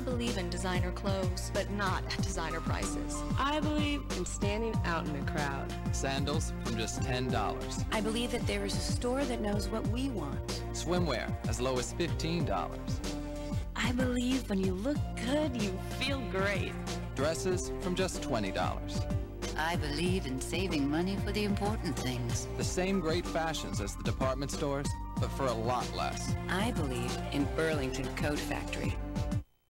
believe in designer clothes, but not at designer prices. I believe in standing out in the crowd. Sandals from just $10. I believe that there is a store that knows what we want. Swimwear as low as $15. I believe when you look good, you feel great. Dresses from just $20. I believe in saving money for the important things. The same great fashions as the department stores, but for a lot less. I believe in Burlington Coat Factory.